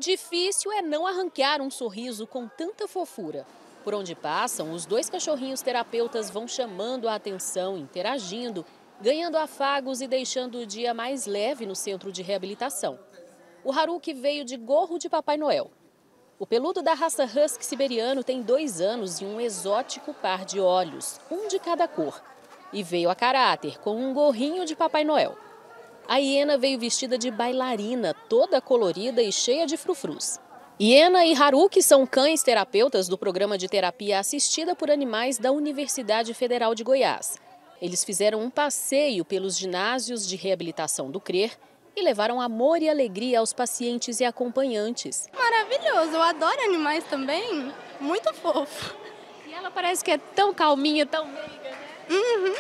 Difícil é não arrancar um sorriso com tanta fofura. Por onde passam, os dois cachorrinhos terapeutas vão chamando a atenção, interagindo, ganhando afagos e deixando o dia mais leve no centro de reabilitação. O Haruki veio de gorro de Papai Noel. O peludo da raça Husky siberiano tem 2 anos e um exótico par de olhos, um de cada cor. E veio a caráter, com um gorrinho de Papai Noel. A hiena veio vestida de bailarina, toda colorida e cheia de frufrus. Hiena e Haruki são cães terapeutas do programa de terapia assistida por animais da Universidade Federal de Goiás. Eles fizeram um passeio pelos ginásios de reabilitação do CRER e levaram amor e alegria aos pacientes e acompanhantes. Maravilhoso, eu adoro animais também, muito fofo. E ela parece que é tão calminha, tão meiga, né? Uhum.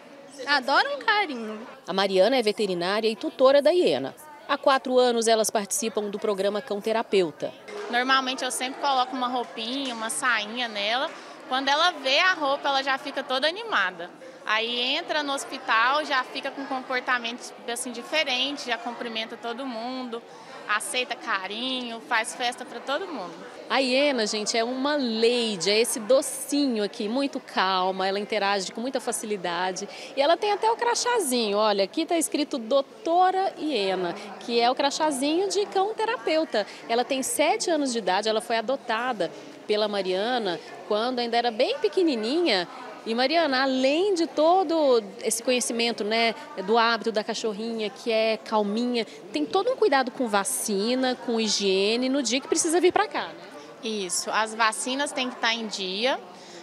Adoro um carinho. A Mariana é veterinária e tutora da hiena. Há 4 anos elas participam do programa Cão Terapeuta. Normalmente eu sempre coloco uma roupinha, uma sainha nela. Quando ela vê a roupa, ela já fica toda animada. Aí entra no hospital, já fica com um comportamento assim, diferente, já cumprimenta todo mundo, aceita carinho, faz festa para todo mundo. A hiena, gente, é uma lady, é esse docinho aqui, muito calma, ela interage com muita facilidade. E ela tem até o crachazinho, olha, aqui está escrito Doutora Hiena, que é o crachazinho de cão terapeuta. Ela tem 7 anos de idade, ela foi adotada pela Mariana quando ainda era bem pequenininha. E Mariana, além de todo esse conhecimento, né, do hábito da cachorrinha, que é calminha, tem todo um cuidado com vacina, com higiene, no dia que precisa vir para cá, né? Isso, as vacinas têm que estar em dia,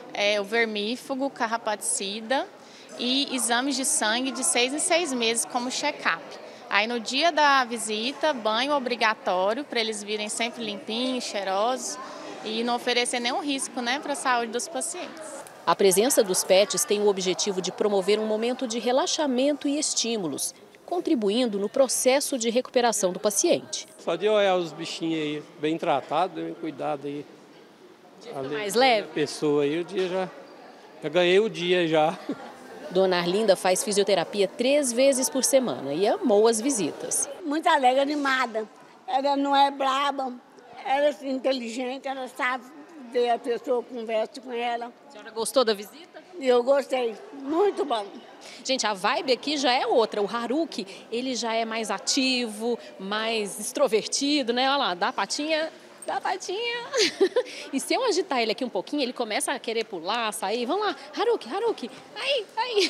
o vermífugo, carrapaticida e exames de sangue de 6 em 6 meses como check-up. Aí no dia da visita, banho obrigatório para eles virem sempre limpinhos, cheirosos e não oferecer nenhum risco, né, para a saúde dos pacientes. A presença dos pets tem o objetivo de promover um momento de relaxamento e estímulos, contribuindo no processo de recuperação do paciente. Só de olhar os bichinhos aí bem tratados, bem cuidados aí. Mais leve? A pessoa aí, o dia já ganhei o dia já. Dona Arlinda faz fisioterapia 3 vezes por semana e amou as visitas. Muito alegre, animada. Ela não é braba, ela é inteligente, ela sabe ver a pessoa, conversa com ela. A senhora gostou da visita? Eu gostei, muito bom. Gente, a vibe aqui já é outra. O Haruki, ele já é mais ativo, mais extrovertido, né? Olha lá, dá a patinha. Dá a patinha. E se eu agitar ele aqui um pouquinho, ele começa a querer pular, sair. Vamos lá, Haruki, Haruki. Aí.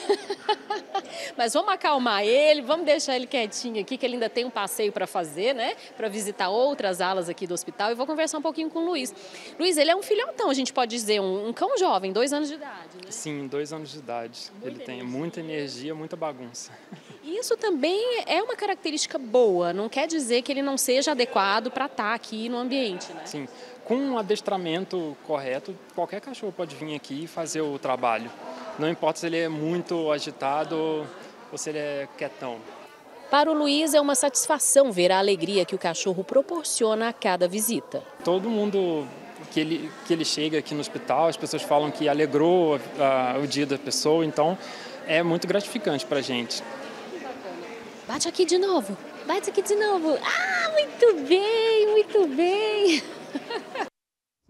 Mas vamos acalmar ele, vamos deixar ele quietinho aqui, que ele ainda tem um passeio para fazer, né? Para visitar outras alas aqui do hospital. E vou conversar um pouquinho com o Luiz. Luiz, ele é um filhotão, a gente pode dizer, um cão jovem, 2 anos de idade, né? Sim, 2 anos de idade. Ele tem muita energia, muita bagunça. Isso também é uma característica boa, não quer dizer que ele não seja adequado para estar aqui no ambiente, né? Sim, com um adestramento correto, qualquer cachorro pode vir aqui e fazer o trabalho. Não importa se ele é muito agitado ou se ele é quietão. Para o Luiz é uma satisfação ver a alegria que o cachorro proporciona a cada visita. Todo mundo que ele chega aqui no hospital, as pessoas falam que alegrou o dia da pessoa, então é muito gratificante para a gente. Bate aqui de novo, bate aqui de novo. Ah, muito bem, muito bem.